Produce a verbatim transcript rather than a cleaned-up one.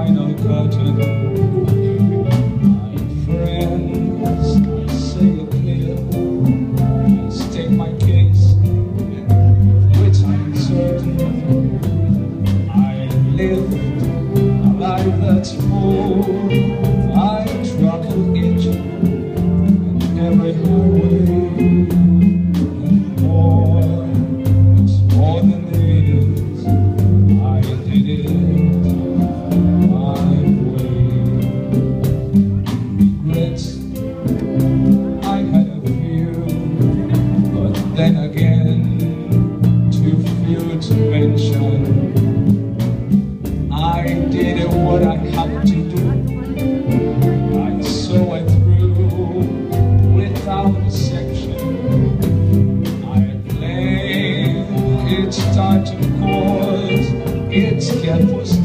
final curtain. My friends, I say it clear, I state my case, which I'm certain. I lived a life that's full. I traveled each and every highway, and more, it's more than this. I did it my way. Regrets, I had a few, but then again, too few to mention. I did what I had to do. I saw it through without a section. I played its starting chords, its careful